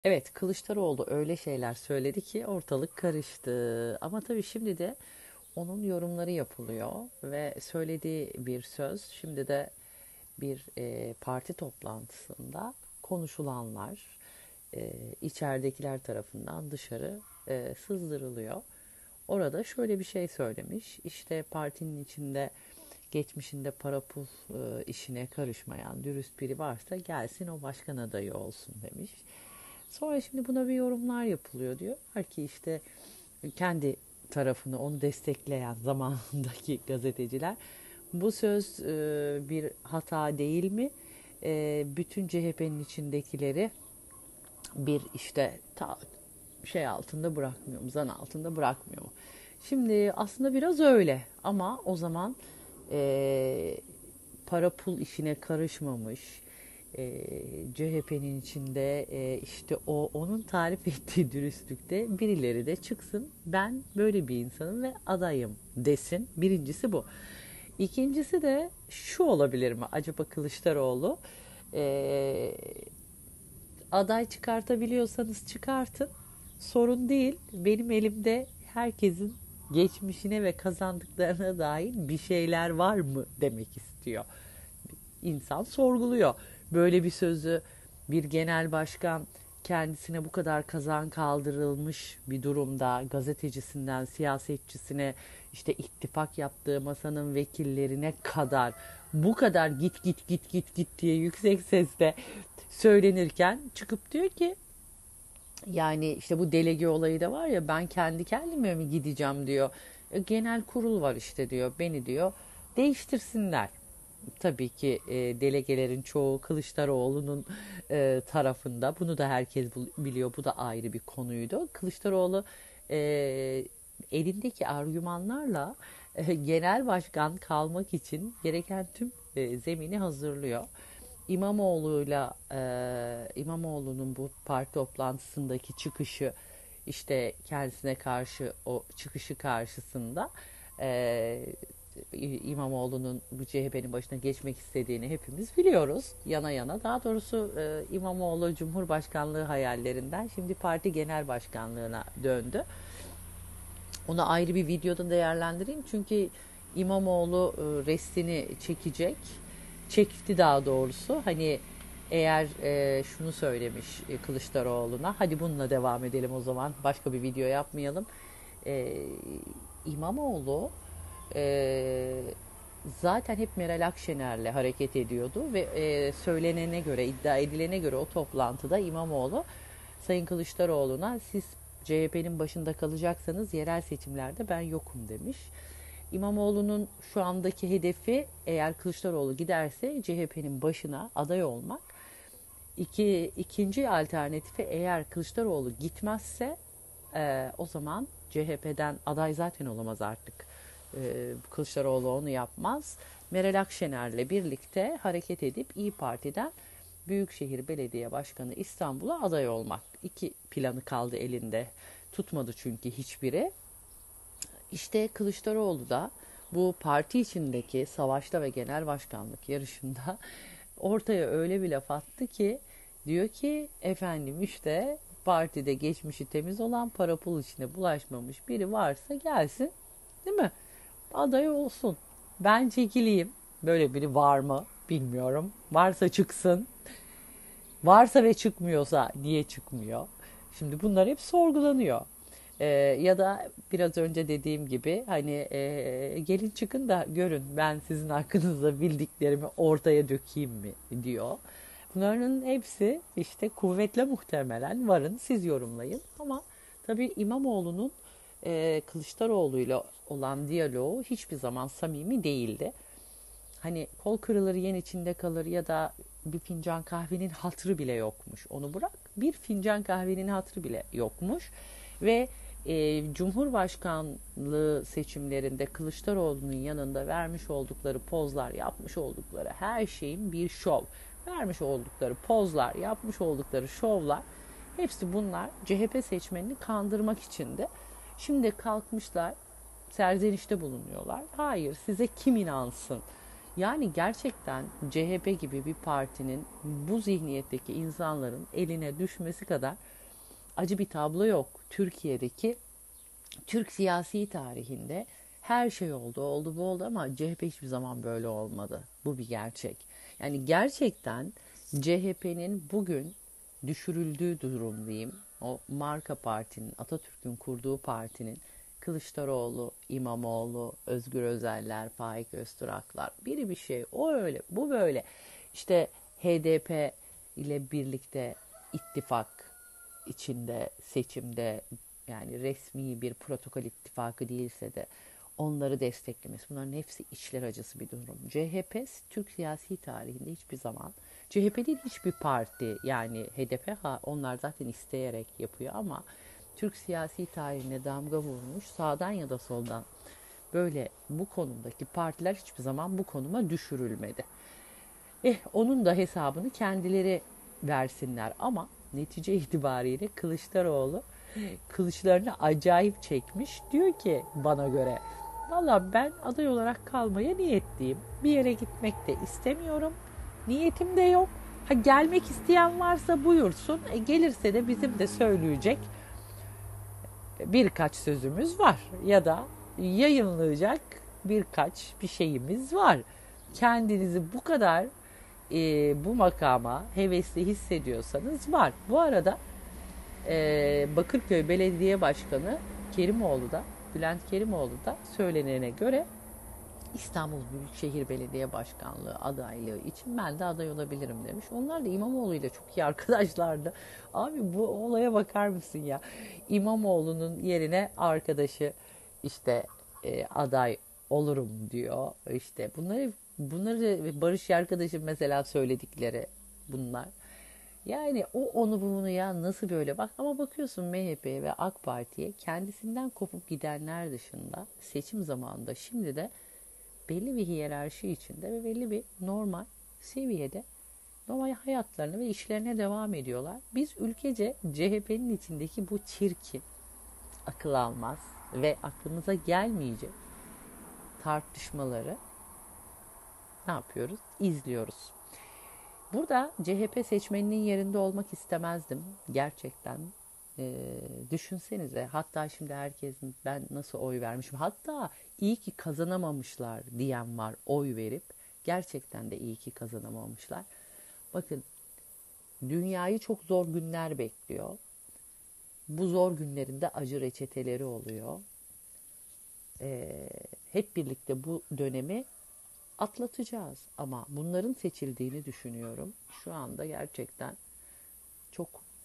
Evet, Kılıçdaroğlu öyle şeyler söyledi ki ortalık karıştı. Ama tabii şimdi de onun yorumları yapılıyor ve söylediği bir söz şimdi de bir parti toplantısında konuşulanlar içeridekiler tarafından dışarı sızdırılıyor. Orada şöyle bir şey söylemiş. İşte partinin içinde geçmişinde para pul işine karışmayan dürüst biri varsa gelsin o başkan adayı olsun demiş. Sonra şimdi buna bir yorumlar yapılıyor diyor. Ki işte kendi tarafını onu destekleyen zamanındaki gazeteciler bu söz bir hata değil mi? Bütün CHP'nin içindekileri bir işte şey altında bırakmıyor mu, zan altında bırakmıyor mu? Şimdi aslında biraz öyle ama o zaman para pul işine karışmamış, CHP'nin içinde işte onun tarif ettiği dürüstlükte birileri de çıksın ben böyle bir insanım ve adayım desin. Birincisi bu. İkincisi de şu olabilir mi? Acaba Kılıçdaroğlu e, aday çıkartabiliyorsanız çıkartın. Sorun değil. Benim elimde herkesin geçmişine ve kazandıklarına dair bir şeyler var mı demek istiyor. İnsan sorguluyor. Böyle bir sözü bir genel başkan kendisine bu kadar kazan kaldırılmış bir durumda gazetecisinden siyasetçisine işte ittifak yaptığı masanın vekillerine kadar bu kadar git git git git git diye yüksek sesle söylenirken çıkıp diyor ki yani işte bu delege olayı da var ya ben kendi kendime mi gideceğim diyor. Genel kurul var işte diyor beni diyor değiştirsinler. Tabii ki delegelerin çoğu Kılıçdaroğlu'nun tarafında. Bunu da herkes biliyor. Bu da ayrı bir konuydu. Kılıçdaroğlu e, elindeki argümanlarla genel başkan kalmak için gereken tüm zemini hazırlıyor. İmamoğlu'nun bu parti toplantısındaki çıkışı işte kendisine karşı o çıkışı karşısında e, İmamoğlu'nun bu CHP'nin başına geçmek istediğini hepimiz biliyoruz. Yana yana daha doğrusu İmamoğlu Cumhurbaşkanlığı hayallerinden şimdi parti genel başkanlığına döndü. Onu ayrı bir videoda değerlendireyim. Çünkü İmamoğlu restini çekecek. Çekti daha doğrusu. Hani eğer şunu söylemiş Kılıçdaroğlu'na. Hadi bununla devam edelim o zaman. Başka bir video yapmayalım. E, İmamoğlu e, zaten hep Meral Akşener'le hareket ediyordu ve söylenene göre, iddia edilene göre o toplantıda İmamoğlu Sayın Kılıçdaroğlu'na siz CHP'nin başında kalacaksanız yerel seçimlerde ben yokum demiş. İmamoğlu'nun şu andaki hedefi eğer Kılıçdaroğlu giderse CHP'nin başına aday olmak. İkinci alternatifi eğer Kılıçdaroğlu gitmezse o zaman CHP'den aday zaten olamaz artık. Kılıçdaroğlu onu yapmaz. Meral Akşener'le birlikte hareket edip İyi Parti'den Büyükşehir Belediye Başkanı İstanbul'a aday olmak. İki planı kaldı elinde. Tutmadı çünkü hiçbiri. İşte Kılıçdaroğlu da bu parti içindeki savaşta ve genel başkanlık yarışında ortaya öyle bir laf attı ki diyor ki efendim işte partide geçmişi temiz olan para pul içine bulaşmamış biri varsa gelsin değil mi? Aday olsun. Ben çekileyim. Böyle biri var mı bilmiyorum. Varsa çıksın. Varsa ve çıkmıyorsa niye çıkmıyor? Şimdi bunlar hep sorgulanıyor. Ya da biraz önce dediğim gibi hani gelin çıkın da görün ben sizin hakkınızda bildiklerimi ortaya dökeyim mi diyor. Bunların hepsi işte kuvvetle muhtemelen varın siz yorumlayın ama tabii İmamoğlu'nun Kılıçdaroğlu'yla olan diyaloğu hiçbir zaman samimi değildi. Hani kol kırılır yen içinde kalır ya da bir fincan kahvenin hatırı bile yokmuş. Onu bırak bir fincan kahvenin hatırı bile yokmuş. Ve Cumhurbaşkanlığı seçimlerinde Kılıçdaroğlu'nun yanında vermiş oldukları pozlar, yapmış oldukları her şeyin bir şov. Vermiş oldukları pozlar, yapmış oldukları şovlar hepsi bunlar CHP seçmenini kandırmak içindi. Şimdi kalkmışlar serzenişte bulunuyorlar. Hayır size kim inansın? Yani gerçekten CHP gibi bir partinin bu zihniyetteki insanların eline düşmesi kadar acı bir tablo yok. Türkiye'deki Türk siyasi tarihinde her şey oldu, oldu bu oldu ama CHP hiçbir zaman böyle olmadı. Bu bir gerçek. Yani gerçekten CHP'nin bugün düşürüldüğü durum diyeyim. O marka partinin, Atatürk'ün kurduğu partinin Kılıçdaroğlu, İmamoğlu, Özgür Özeller, Faik Öztürk'ler biri bir şey. O öyle, bu böyle. İşte HDP ile birlikte ittifak içinde seçimde yani resmi bir protokol ittifakı değilse de onları desteklemesi. Bunların hepsi içler acısı bir durum. CHP Türk siyasi tarihinde hiçbir zaman CHP değil hiçbir parti yani HDP onlar zaten isteyerek yapıyor ama Türk siyasi tarihine damga vurmuş sağdan ya da soldan böyle bu konumdaki partiler hiçbir zaman bu konuma düşürülmedi. Onun da hesabını kendileri versinler ama netice itibariyle Kılıçdaroğlu kılıçlarını acayip çekmiş. Diyor ki bana göre valla ben aday olarak kalmaya niyetliyim. Bir yere gitmek de istemiyorum. Niyetim de yok. Ha, gelmek isteyen varsa buyursun. Gelirse de bizim de söyleyecek birkaç sözümüz var. Ya da yayınlayacak birkaç bir şeyimiz var. Kendinizi bu kadar bu makama hevesli hissediyorsanız var. Bu arada Bakırköy Belediye Başkanı Kerimoğlu da Bülent Kerimoğlu da söylenene göre İstanbul Büyükşehir Belediye Başkanlığı adaylığı için ben de aday olabilirim demiş. Onlar da İmamoğlu ile çok iyi arkadaşlardı. Abi bu olaya bakar mısın ya? İmamoğlu'nun yerine arkadaşı işte aday olurum diyor. İşte bunları Barış arkadaşım mesela söyledikleri bunlar. Yani o onu bunu ya nasıl böyle bak ama bakıyorsun MHP'ye ve AK Parti'ye kendisinden kopup gidenler dışında seçim zamanında şimdi de belli bir hiyerarşi içinde ve belli bir normal seviyede normal hayatlarını ve işlerine devam ediyorlar. Biz ülkece CHP'nin içindeki bu çirkin, akıl almaz ve aklımıza gelmeyecek tartışmaları ne yapıyoruz? İzliyoruz. Burada CHP seçmeninin yerinde olmak istemezdim. Gerçekten düşünsenize. Hatta şimdi herkesin ben nasıl oy vermişim. Hatta iyi ki kazanamamışlar diyen var oy verip. Gerçekten de iyi ki kazanamamışlar. Bakın dünyayı çok zor günler bekliyor. Bu zor günlerinde acı reçeteleri oluyor. Hep birlikte bu dönemi atlatacağız. Ama bunların seçildiğini düşünüyorum. Şu anda gerçekten çok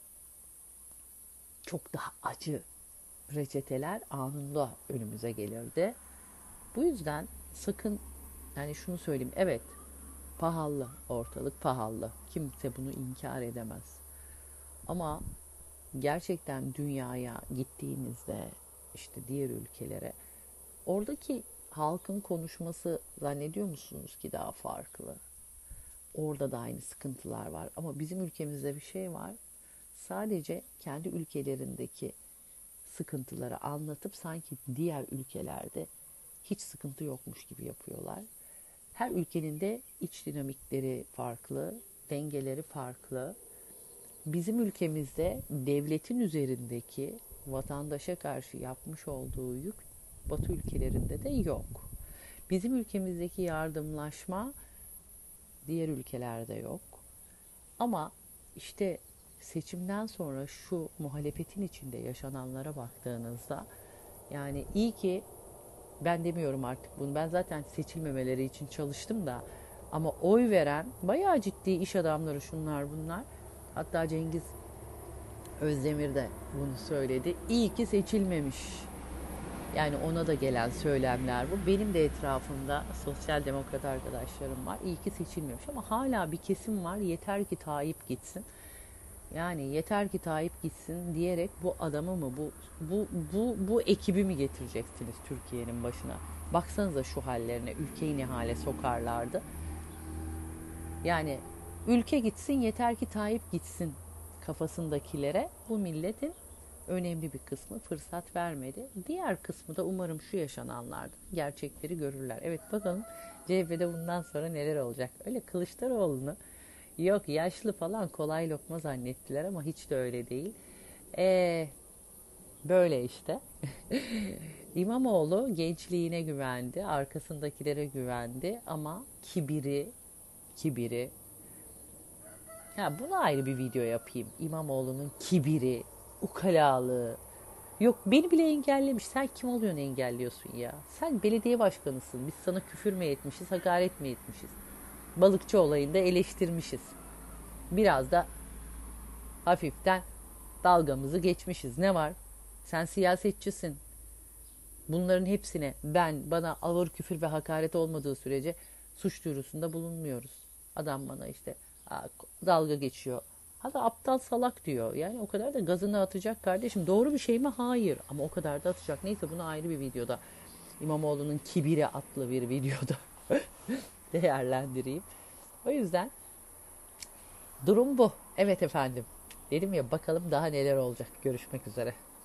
çok daha acı reçeteler anında önümüze gelirdi. Bu yüzden sakın yani şunu söyleyeyim. Evet pahalı ortalık pahalı. Kimse bunu inkar edemez. Ama gerçekten dünyaya gittiğinizde işte diğer ülkelere oradaki halkın konuşması zannediyor musunuz ki daha farklı? Orada da aynı sıkıntılar var. Ama bizim ülkemizde bir şey var. Sadece kendi ülkelerindeki sıkıntıları anlatıp sanki diğer ülkelerde hiç sıkıntı yokmuş gibi yapıyorlar. Her ülkenin de iç dinamikleri farklı, dengeleri farklı. Bizim ülkemizde devletin üzerindeki vatandaşa karşı yapmış olduğu yük Batı ülkelerinde de yok. Bizim ülkemizdeki yardımlaşma diğer ülkelerde yok. Ama işte seçimden sonra şu muhalefetin içinde yaşananlara baktığınızda yani iyi ki ben demiyorum artık bunu. Ben zaten seçilmemeleri için çalıştım da ama oy veren bayağı ciddi iş adamları şunlar bunlar. Hatta Cengiz Özdemir de bunu söyledi. İyi ki seçilmemiş. Yani ona da gelen söylemler bu. Benim de etrafımda sosyal demokrat arkadaşlarım var. İyi ki seçilmemiş ama hala bir kesim var. Yeter ki Tayyip gitsin. Yani yeter ki Tayyip gitsin diyerek bu adamı mı bu ekibi mi getireceksiniz Türkiye'nin başına? Baksanıza şu hallerine, ülkeyi ne hale sokarlardı. Yani ülke gitsin yeter ki Tayyip gitsin kafasındakilere bu milletin önemli bir kısmı fırsat vermedi. Diğer kısmı da umarım şu yaşananlardan gerçekleri görürler. Evet bakalım CHP'de bundan sonra neler olacak. Öyle Kılıçdaroğlu'nu yok yaşlı falan kolay lokma zannettiler ama hiç de öyle değil. E, Böyle işte. İmamoğlu gençliğine güvendi, arkasındakilere güvendi ama kibiri. Ya buna ayrı bir video yapayım. İmamoğlu'nun kibiri, ukalalığı. Yok beni bile engellemiş. Sen kim oluyorsun engelliyorsun ya? Sen belediye başkanısın. Biz sana küfür mü etmişiz, hakaret mi etmişiz? Balıkçı olayında eleştirmişiz. Biraz da hafiften dalgamızı geçmişiz. Ne var? Sen siyasetçisin. Bunların hepsine bana ağır küfür ve hakaret olmadığı sürece suç duyurusunda bulunmuyoruz. Adam bana işte dalga geçiyor. Hatta aptal salak diyor. Yani o kadar da gazını atacak kardeşim. Doğru bir şey mi? Hayır. Ama o kadar da atacak. Neyse bunu ayrı bir videoda İmamoğlu'nun Kibiri adlı bir videoda değerlendireyim. O yüzden durum bu. Evet efendim. Dedim ya bakalım daha neler olacak. Görüşmek üzere.